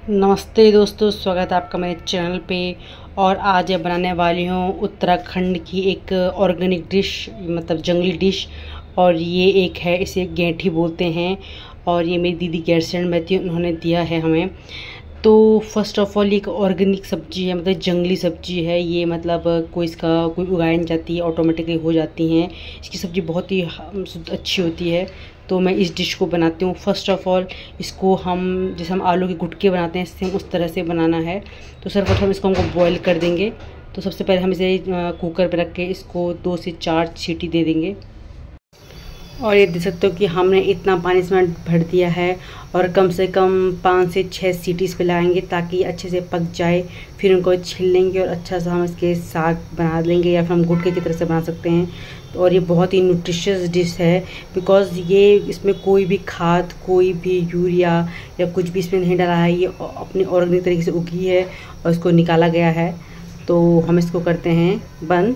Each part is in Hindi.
नमस्ते दोस्तों, स्वागत है आपका मेरे चैनल पे। और आज मैं बनाने वाली हूँ उत्तराखंड की एक ऑर्गेनिक डिश, मतलब जंगली डिश। और ये एक है, इसे गेंठी बोलते हैं। और ये मेरी दीदी गैरसैंण में थी, उन्होंने दिया है हमें। तो फर्स्ट ऑफ ऑल ये एक ऑर्गेनिक सब्जी है, मतलब जंगली सब्जी है ये। मतलब कोई उगाई नहीं जाती है, ऑटोमेटिकली हो जाती हैं। इसकी सब्ज़ी बहुत ही अच्छी होती है। तो मैं इस डिश को बनाती हूँ। फर्स्ट ऑफ ऑल इसको हम, जैसे हम आलू के गुटके बनाते हैं, सेम उस तरह से बनाना है। तो सर्वप्रथम इसको हमको बॉईल कर देंगे। तो सबसे पहले हम इसे कुकर पर रख के इसको 2 से 4 सीटी दे देंगे। और ये देख सकते हो कि हमने इतना पानी इसमें भर दिया है। और कम से कम 5 से 6 सीटी इस पर लगाएंगे ताकि अच्छे से पक जाए। फिर उनको छील लेंगे और अच्छा सा हम इसके साग बना लेंगे, या फिर हम गुटके की तरह से बना सकते हैं। तो और ये बहुत ही न्यूट्रिशियस डिश है, बिकॉज़ ये इसमें कोई भी खाद, कोई भी यूरिया या कुछ भी इसमें नहीं डाला है। ये अपनी ऑर्गेनिक तरीके से उगी है और इसको निकाला गया है। तो हम इसको करते हैं बंद।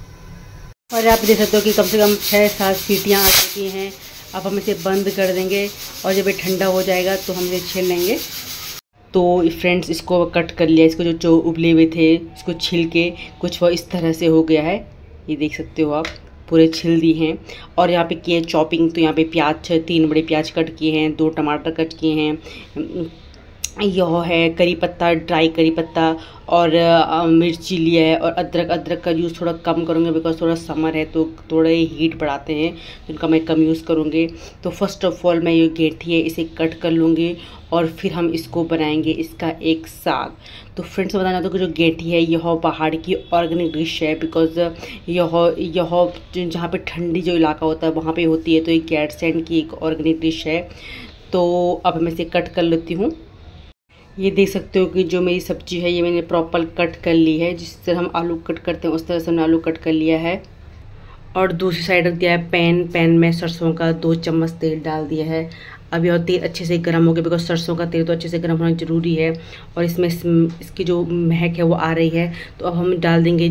और आप देख सकते हो कि कम से कम 6-7 सीटियाँ आ चुकी हैं। अब हम इसे बंद कर देंगे और जब ये ठंडा हो जाएगा तो हम इसे छील लेंगे। तो फ्रेंड्स, इसको कट कर लिया। इसको जो उबले हुए थे इसको छील के कुछ वो इस तरह से हो गया है। ये देख सकते हो आप, पूरे छिल दी हैं। और यहाँ पे किए चॉपिंग। तो यहाँ पे प्याज, 3 बड़े प्याज कट किए हैं, 2 टमाटर कट किए हैं। यह है करी पत्ता, ड्राई करी पत्ता। और मिर्ची लिया है। और अदरक का यूज़ थोड़ा कम करूँगी, बिकॉज थोड़ा समर है तो थोड़े हीट बढ़ाते हैं, तो इनका मैं कम यूज़ करूँगी। तो फर्स्ट ऑफ ऑल मैं ये गेंठी है इसे कट कर लूँगी और फिर हम इसको बनाएंगे इसका एक साग। तो फ्रेंड्स, बताना चाहता हूँ कि जो गेंठी है यह पहाड़ की ऑर्गेनिक डिश है, बिकॉज यह जहाँ पे ठंडी जो इलाका होता है वहाँ पे होती है। तो ये गैरसैंण की एक ऑर्गेनिक डिश है। तो अब मैं इसे कट कर लेती हूँ। ये देख सकते हो कि जो मेरी सब्जी है ये मैंने प्रॉपर कट कर ली है। जिस तरह हम आलू कट करते हैं उस तरह से मैंने आलू कट कर लिया है। और दूसरी साइड रख दिया है पैन में सरसों का 2 चम्मच तेल डाल दिया है। अब यह तेल अच्छे से गर्म हो गया, बिकॉज सरसों का तेल तो अच्छे से गर्म होना ज़रूरी है। और इसमें इसकी जो महक है वो आ रही है। तो अब हम डाल देंगे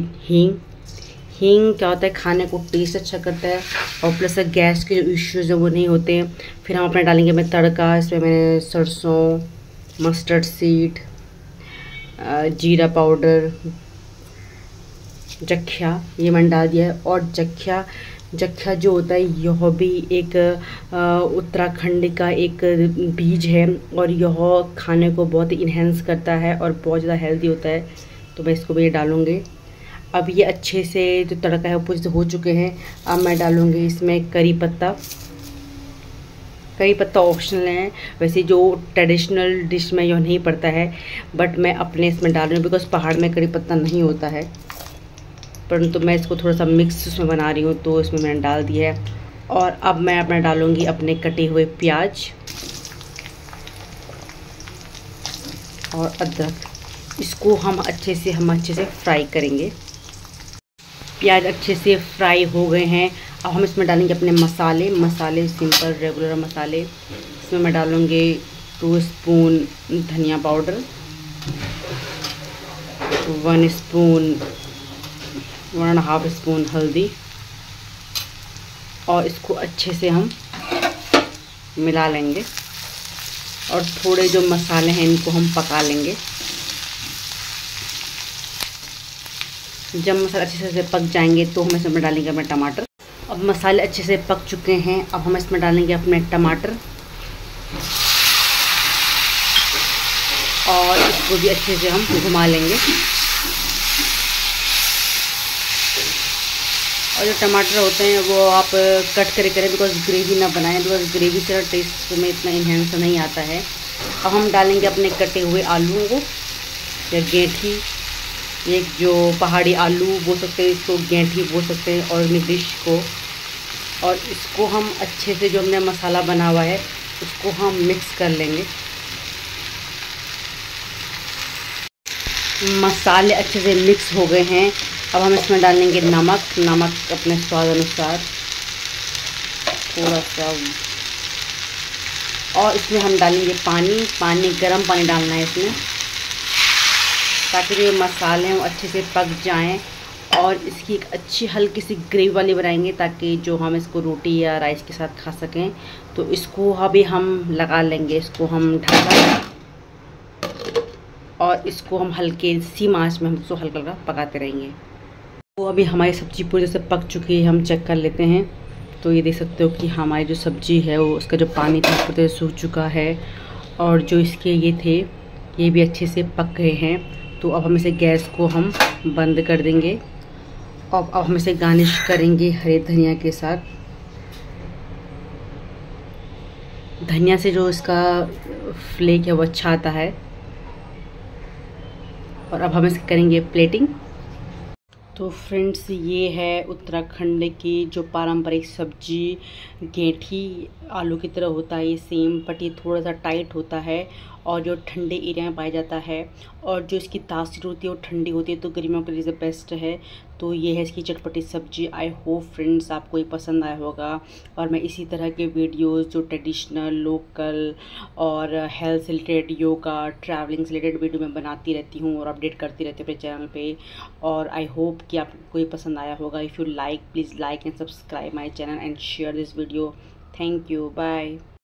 हींग क्या होता है, खाने को टेस्ट अच्छा करता है। और प्लस गैस के जो इश्यूज़ है वो नहीं होते। फिर हम अपने डालेंगे मैं तड़का। इसमें मैंने सरसों, मस्टर्ड सीड, जीरा पाउडर, जख्या, ये मैंने डाल दिया है। और जख्या जो होता है यह भी एक उत्तराखंड का एक बीज है। और यह खाने को बहुत ही इन्हेंस करता है और बहुत ज़्यादा हेल्दी होता है। तो मैं इसको भी डालूँगी। अब ये अच्छे से जो तड़का है वो पूरे से हो चुके हैं। अब मैं डालूँगी इसमें करी पत्ता ऑप्शनल है, वैसे जो ट्रेडिशनल डिश में यह नहीं पड़ता है, बट मैं अपने इसमें डाल रही हूँ, बिकॉज पहाड़ में करी पत्ता नहीं होता है। परंतु मैं इसको थोड़ा सा मिक्स उसमें बना रही हूँ तो इसमें मैंने डाल दिया है। और अब मैं अपना डालूँगी अपने कटे हुए प्याज और अदरक। इसको हम अच्छे से फ्राई करेंगे। प्याज अच्छे से फ्राई हो गए हैं। अब हम इसमें डालेंगे अपने मसाले सिंपल रेगुलर मसाले। इसमें मैं डालूँगी 2 स्पून धनिया पाउडर, 1.5 स्पून हल्दी। और इसको अच्छे से हम मिला लेंगे। और थोड़े जो मसाले हैं इनको हम पका लेंगे। जब मसाले अच्छे से पक जाएंगे तो हम इसमें डालेंगे अपने टमाटर। अब मसाले अच्छे से पक चुके हैं। अब हम इसमें डालेंगे अपने टमाटर और इसको भी अच्छे से हम घुमा लेंगे। और जो टमाटर होते हैं वो आप कट करके करें, बिकॉज ग्रेवी ना बनाएं, बिकॉज ग्रेवी से टेस्ट में इतना इन्हेंस नहीं आता है। अब हम डालेंगे अपने कटे हुए आलूओं को, या गेंठी, एक जो पहाड़ी आलू बोल सकते हैं, इसको गेंठी बोल सकते हैं ऑर्गेनिक डिश को। और इसको हम अच्छे से, जो हमने मसाला बना हुआ है उसको हम मिक्स कर लेंगे। मसाले अच्छे से मिक्स हो गए हैं। अब हम इसमें डालेंगे नमक अपने स्वाद अनुसार थोड़ा सा। और इसमें हम डालेंगे पानी, गर्म पानी डालना है इसमें, ताकि जो मसाले हैं वो अच्छे से पक जाएं। और इसकी एक अच्छी हल्की सी ग्रेवी वाली बनाएंगे, ताकि जो हम इसको रोटी या राइस के साथ खा सकें। तो इसको अभी हम लगा लेंगे, इसको हम ढका और इसको हम हल्के सी आंच में हम इसको हल्का हल्का पकाते रहेंगे। तो अभी हमारी सब्ज़ी पूरी जैसे पक चुकी है, हम चेक कर लेते हैं। तो ये देख सकते हो कि हमारी जो सब्ज़ी है वो उसका जो पानी था पूरी तरह सूख चुका है और जो इसके ये थे ये भी अच्छे से पक गए हैं। तो अब हम इसे गैस को हम बंद कर देंगे और अब हम इसे गार्निश करेंगे हरे धनिया के साथ। धनिया से जो इसका फ्लेक है वो अच्छा आता है। और अब हम इसे करेंगे प्लेटिंग। तो फ्रेंड्स, ये है उत्तराखंड की जो पारंपरिक सब्जी गेंठी आलू की तरह होता है ये सेम, बट ये थोड़ा सा टाइट होता है और जो ठंडे एरिया में पाया जाता है और जो इसकी तासीर होती है वो ठंडी होती है, तो गर्मियों के लिए बेस्ट है। तो ये है इसकी चटपटी सब्जी। आई होप फ्रेंड्स आपको ये पसंद आया होगा और मैं इसी तरह के वीडियोस जो ट्रेडिशनल, लोकल और हेल्थ से रिलेटेड, योगा, ट्रैवलिंग से रिलेटेड वीडियो मैं बनाती रहती हूँ और अपडेट करती रहती हूँ अपने चैनल पे। और आई होप कि आपको ये पसंद आया होगा। If you like, please like and subscribe my channel and share this video. Thank you, bye.